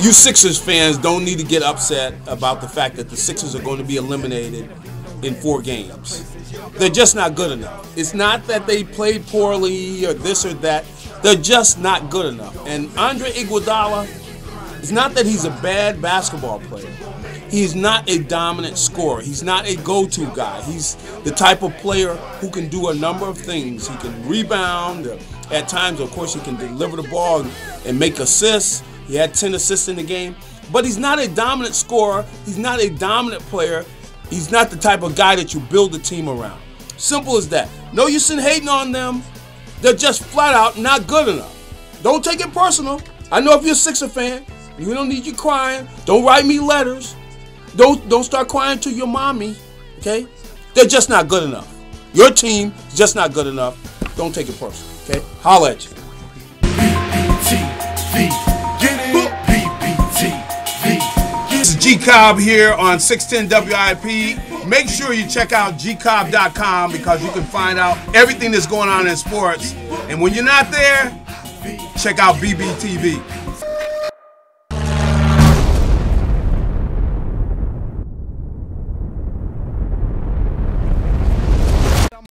you Sixers fans don't need to get upset about the fact that the Sixers are going to be eliminated in 4 games. They're just not good enough. It's not that they played poorly or this or that. They're just not good enough. And Andre Iguodala, it's not that he's a bad basketball player. He's not a dominant scorer. He's not a go-to guy. He's the type of player who can do a number of things. He can rebound. At times, of course, he can deliver the ball and make assists. He had 10 assists in the game. But he's not a dominant scorer. He's not a dominant player. He's not the type of guy that you build a team around. Simple as that. No use in hating on them. They're just flat out not good enough. Don't take it personal. I know if you're a Sixer fan, we don't need you crying. Don't write me letters. Don't start crying to your mommy, okay? They're just not good enough. Your team is just not good enough. Don't take it personal, okay? Holla at you. This is G-Cobb here on 610 WIP. Make sure you check out gcobb.com because you can find out everything that's going on in sports. And when you're not there, check out BBTV.